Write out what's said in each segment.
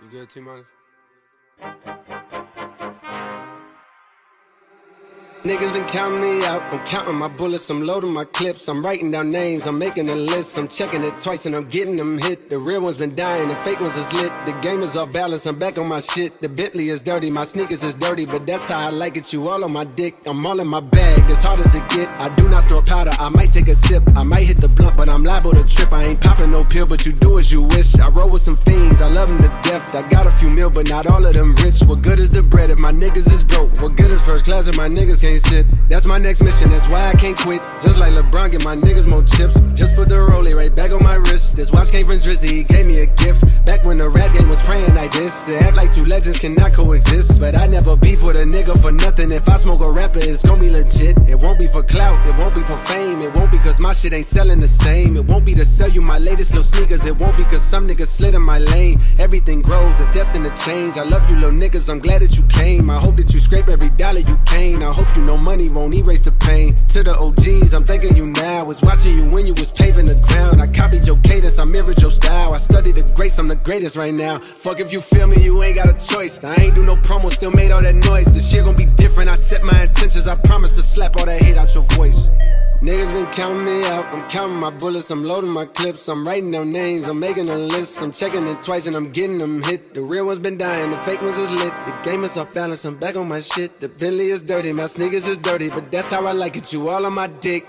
You good, T-minus? Niggas been counting me out, I'm counting my bullets, I'm loading my clips, I'm writing down names, I'm making a list, I'm checking it twice and I'm getting them hit. The real ones been dying, the fake ones is lit, the game is off balance, I'm back on my shit. The Bentley is dirty, my sneakers is dirty, but that's how I like it, you all on my dick. I'm all in my bag, as hard as it get, I do not snort powder, I might take a sip, I might hit the blunt, but I'm liable to trip. I ain't popping no pill, but you do as you wish. I roll with some fiends, I love them to death, I got a few mil, but not all of them rich. What good is the bread if my niggas is broke? What good is first class if my niggas can't sit? That's my next mission, that's why I can't quit. Just like LeBron, get my niggas more chips. Just put the rollie right back on my wrist. This watch came from Drizzy, he gave me a gift. Back when the rap game was praying like this. They act like two legends cannot coexist. But I never beef with a nigga for nothing. If I smoke a rapper, it's gonna be legit. It won't be for clout, it won't be for fame. It won't be cause my shit ain't selling the same. It won't be to sell you my latest little sneakers. It won't be cause some niggas slid in my lane. Everything grows, it's destined to change. I love you little niggas, I'm glad that you came. I hope that you scrape every dollar you came. I hope you know money won't erase the pain. To the OGs, I'm thanking you now. Was watching you when you was paving the ground. I copied your cadence, I mirrored your style. I studied the greats, I'm the greatest right now. Fuck if you feel me, you ain't got a choice. I ain't do no promo, still made all that noise. This shit gon' be different, I set my intentions. I promise to slap all that hate out your voice. Niggas been counting me out, I'm counting my bullets, I'm loading my clips, I'm writing down names, I'm making a list, I'm checking it twice and I'm getting them hit. The real ones been dying, the fake ones is lit, the game is off balance, I'm back on my shit. The Bentley is dirty, my sneakers is dirty, but that's how I like it, you all on my dick.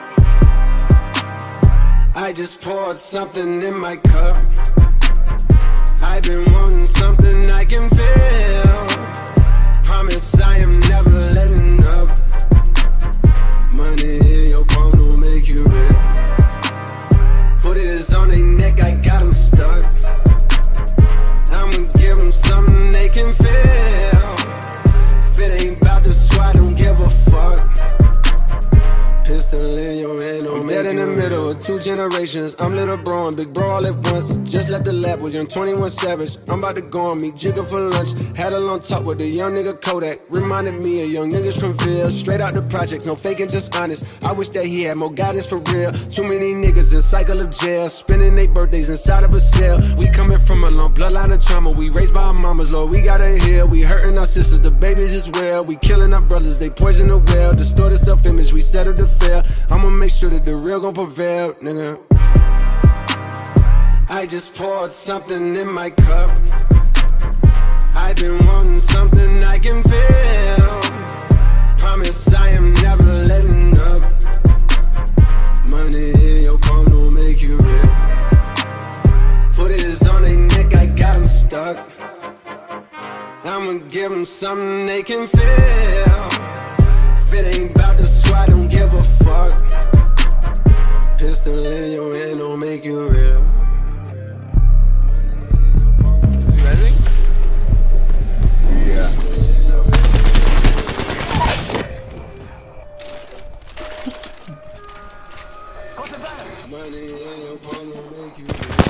I just poured something in my cup, I've been wanting something I can feel. Promise I am never letting up. Money in your palm don't make you rich. Foot is on their neck, I got them stuck. I'ma give them something they can feel. If it ain't about the squad, don't give a fuck. Pistol in your hand, I'm dead in the middle of two generations. I'm little bro and big bro all at once. Just left the lab with young 21 Savage. I'm about to go on me Jigger for lunch. Had a long talk with the young nigga Kodak. Reminded me of young niggas from Ville. Straight out the projects, no faking, just honest. I wish that he had more guidance for real. Too many niggas in cycle of jail, spending their birthdays inside of a cell. We coming from a long bloodline of trauma. We raised by our mamas, Lord, we gotta heal. We hurting our sisters, the babies as well. We killing our brothers, they poison the well. Distorted self-image, we settle to fail. I'ma make sure that the real gon' prevail, nigga. I just poured something in my cup, I've been wanting something I can feel. Promise I am never letting up. Money in your palm don't make you real. Foot is on their neck, I got them stuck. I'ma give them something they can feel. If it ain't about the squad, don't give a fuck. Pistol in your hand don't make you real. Is he ready? Yeah. Money in your palm don't make you real.